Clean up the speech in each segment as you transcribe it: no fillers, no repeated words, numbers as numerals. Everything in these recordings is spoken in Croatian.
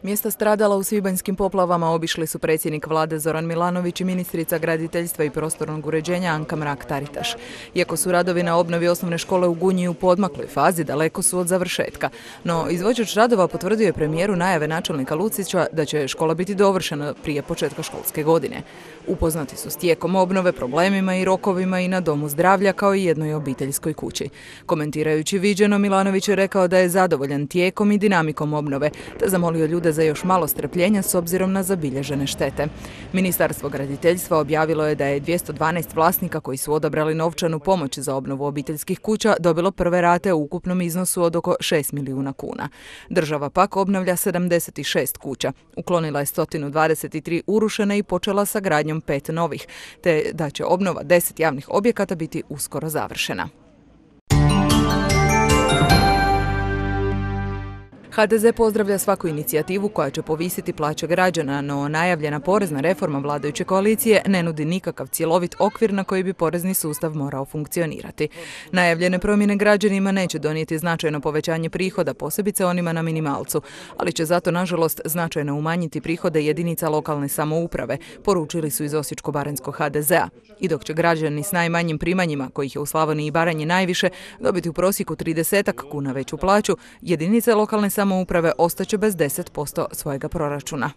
Mjesta stradala u svibanjskim poplavama obišli su predsjednik vlade Zoran Milanović i ministrica graditeljstva i prostornog uređenja Anka Mrak-Taritaš. Iako su radovi na obnovi osnovne škole u Gunji u poodmakloj fazi, daleko su od završetka. No, izvođač radova potvrdio je premijeru najave načelnika Lucića da će škola biti dovršena prije početka školske godine. Upoznati su s tijekom obnove, problemima i rokovima i na Domu zdravlja kao i jednoj obiteljskoj kući. Komentirajući viđeno, Milanović je rekao da je zadovoljan tijekom i dinamikom obnove, te zamolio ljude za još malo strpljenja s obzirom na zabilježene štete. Ministarstvo graditeljstva objavilo je da je 212 vlasnika koji su odabrali novčanu pomoć za obnovu obiteljskih kuća dobilo prve rate u ukupnom iznosu od oko 6 milijuna kuna. Država pak obnavlja 76 kuća, uklonila je 123 urušene i počela sa gradnjom 5 novih, te da će obnova 10 javnih objekata biti uskoro završena. HDZ pozdravlja svaku inicijativu koja će povisiti plaće građana, no najavljena porezna reforma vladajuće koalicije ne nudi nikakav cjelovit okvir na koji bi porezni sustav morao funkcionirati. Najavljene promjene građanima neće donijeti značajno povećanje prihoda, posebice onima na minimalcu, ali će zato, nažalost, značajno umanjiti prihode jedinica lokalne samouprave, poručili su iz Osječko-baranjskog HDZ-a. I dok će građani s najmanjim primanjima, kojih je u Slavoniji i Baranji najviše, dobiti u prosjeku 30 kuna veću plaću, jedinice lokalne samouprave ostaće bez 10% svojega proračuna.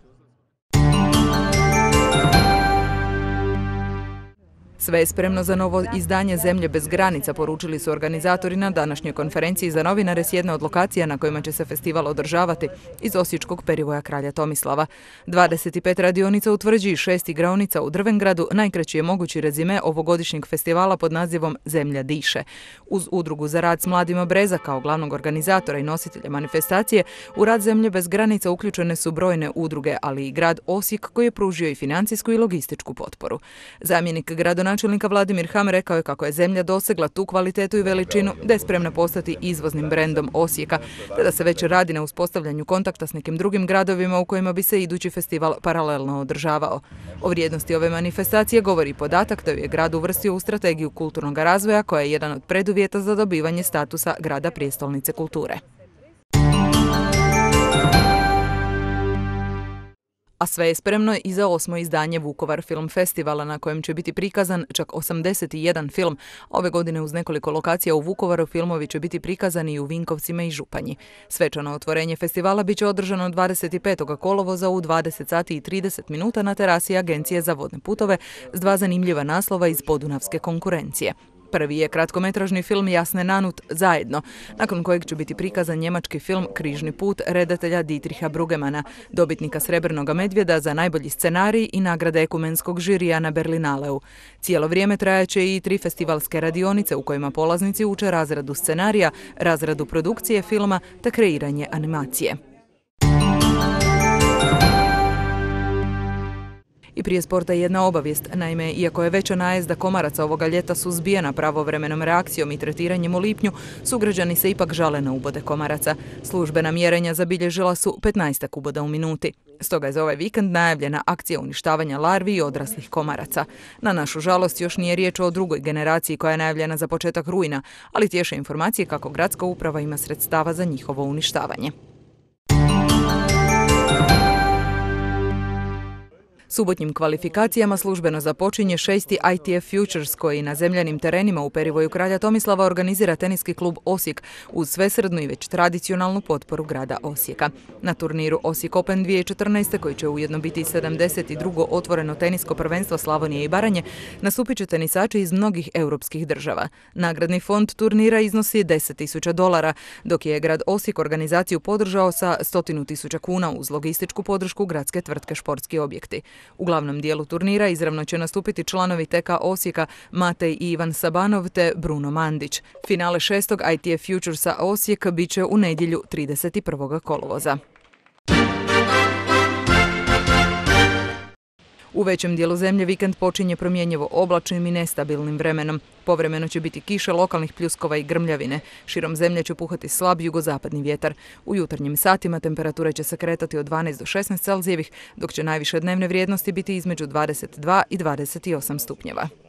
Sve je spremno za novo izdanje Zemlje bez granica, poručili su organizatori na današnjoj konferenciji za novinare s jedne od lokacija na kojima će se festival održavati, iz osječkog perivoja Kralja Tomislava. 25 radionica utvrđi i 6 igraonica u Drvengradu najkraći je mogući rezime ovogodišnjeg festivala pod nazivom Zemlja diše. Uz Udrugu za rad s mladima Breza kao glavnog organizatora i nositelja manifestacije, u rad Zemlje bez granica uključene su brojne udruge, ali i grad Osijek koji je pružio i financijsku i logističku potporu. Zamjenik gradonačelnika Vladimir Ham rekao je kako je zemlja dosegla tu kvalitetu i veličinu da je spremna postati izvoznim brendom Osijeka, te da se već radi na uspostavljanju kontakta s nekim drugim gradovima u kojima bi se idući festival paralelno održavao. O vrijednosti ove manifestacije govori podatak da ju je grad uvrstio u strategiju kulturnog razvoja, koja je jedan od preduvjeta za dobivanje statusa grada prijestolnice kulture. A sve je spremno i za 8. izdanje Vukovar film festivala, na kojem će biti prikazan čak 81 film. Ove godine uz nekoliko lokacija u Vukovaru filmovi će biti prikazani i u Vinkovcima i Županji. Svečano otvorenje festivala bit će održano 25. kolovoza u 20 sati i 30 minuta na terasi Agencije za vodne putove s 2 zanimljiva naslova iz podunavske konkurencije. Prvi je kratkometražni film Jasne Nanut Zajedno, nakon kojeg će biti prikazan njemački film Križni put redatelja Dietricha Brueggemana, dobitnika Srebrnoga medvjeda za najbolji scenarij i nagrade ekumenskog žirija na Berlinaleu. Cijelo vrijeme trajaće i 3 festivalske radionice u kojima polaznici uče razradu scenarija, razradu produkcije filma te kreiranje animacije. I prije sporta jedna obavijest. Naime, iako je veća najezda komaraca ovoga ljeta suzbijena pravovremenom reakcijom i tretiranjem u lipnju, sugrađani se ipak žale na ubode komaraca. Službena mjerenja zabilježila su 15 uboda u minuti. Stoga je za ovaj vikend najavljena akcija uništavanja larvi i odraslih komaraca. Na našu žalost još nije riječ o drugoj generaciji koja je najavljena za početak rujna, ali tješe informacije kako gradska uprava ima sredstava za njihovo uništavanje. Subotnjim kvalifikacijama službeno započinje 6. ITF Futures koji na zemljanim terenima u perivoju Kralja Tomislava organizira teniski klub Osijek uz svesrdnu i već tradicionalnu potporu grada Osijeka. Na turniru Osijek Open 2014. koji će ujedno biti 72. otvoreno tenisko prvenstvo Slavonije i Baranje, nastupit će tenisači iz mnogih europskih država. Nagradni fond turnira iznosi $10.000, dok je grad Osijek organizaciju podržao sa 100.000 kuna uz logističku podršku gradske tvrtke Športski objekti. U glavnom dijelu turnira izravno će nastupiti članovi TK Osijeka Matej i Ivan Sabanov te Bruno Mandić. Finale 6. ITF Futuresa Osijek bit će u nedjelju 31. kolovoza. U većem dijelu zemlje vikend počinje promjenjivo oblačnim i nestabilnim vremenom. Povremeno će biti kiše, lokalnih pljuskova i grmljavine. Širom zemlje će puhati slab jugozapadni vjetar. U jutarnjim satima temperature će se kretati od 12 do 16 Celzijevih, dok će najviše dnevne vrijednosti biti između 22 i 28 stupnjeva.